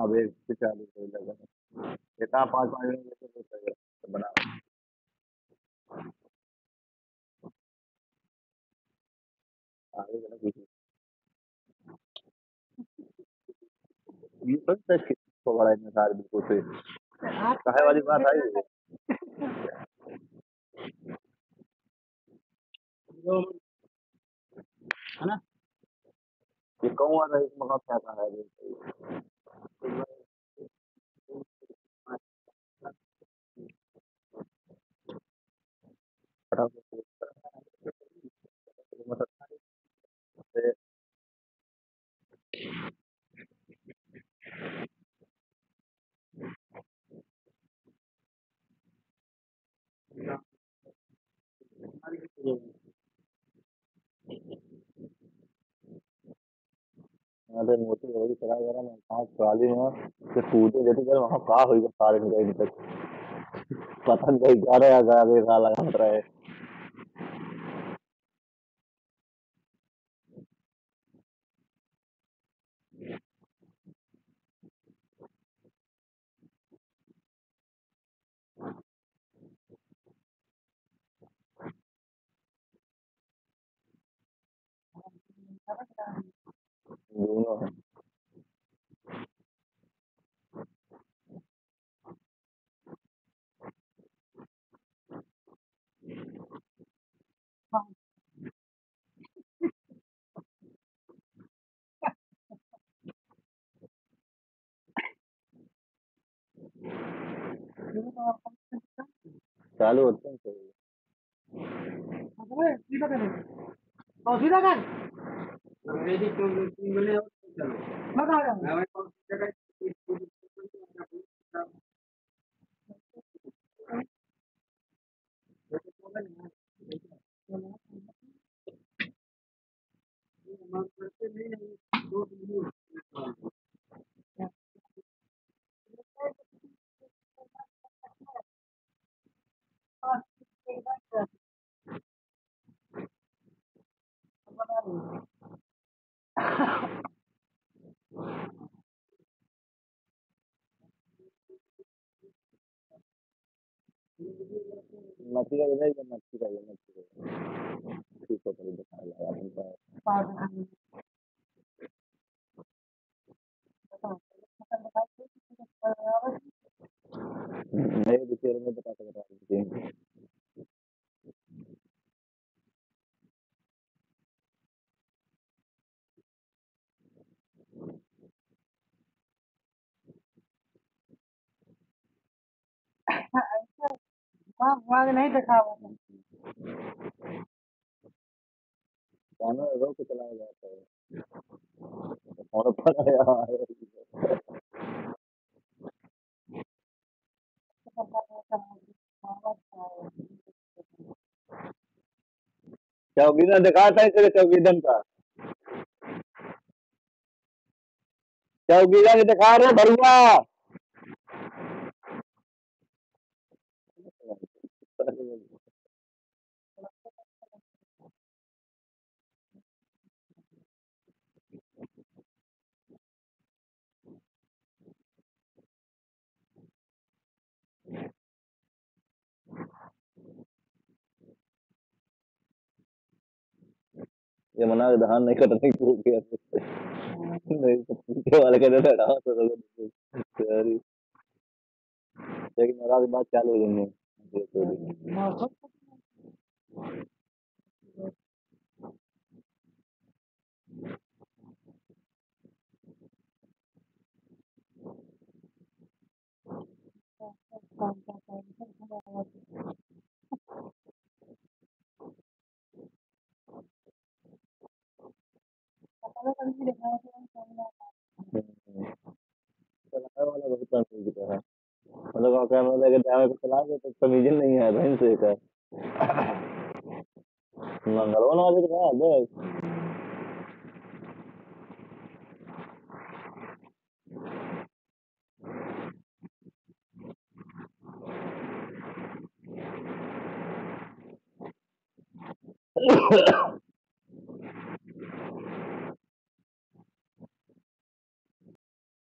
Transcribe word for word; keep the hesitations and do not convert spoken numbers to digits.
अब एक से चालू हो जाएगा। ये कहाँ पाँच पाँच मिनट में तो होता है तो बना। आगे चला पीछे ये बस तक को बड़ा इतना सारे बिल्कुल से कहे वाली बात आई है। है ना ये कहूँ वाला इस मकान क्या कहा है मतलब अरे मोटी होगी चला गया मैं कहाँ ट्राली में से कूदे जैसे कर वहाँ कहाँ हुई सारे निकल तक पता नहीं क्या रहा है आगे साला लगा रहा है। दोनों है। चालू होते हैं तो सीधा कर और सीधा कर अंग्रेजी तो बोले लगा रहा मच्छी का नहीं मच्छी का ये मच्छी का ठीक है तो दिखा लगा तुमका नए विषय में बता सकता हूँ हाँ वहाँ नहीं देखा वो गाना रोक के चलाया जाता है और पर आया चौकीदार दिखा था तेरे चौकीदन का चौकीदार दिखा रहे भैया ये मना के धान नहीं कटने की हो गया नहीं तो पीछे वाले कहते थे हटाओ तो लोग सॉरी लेकिन मेरा भी बात चालू हो गई है सॉरी चलाने वाला बहुत तमीज का है मतलब क्या मतलब कि ड्राइवर को चला के तो तमीज ही नहीं है बहन से का मंगलवार वाले तो कहा बस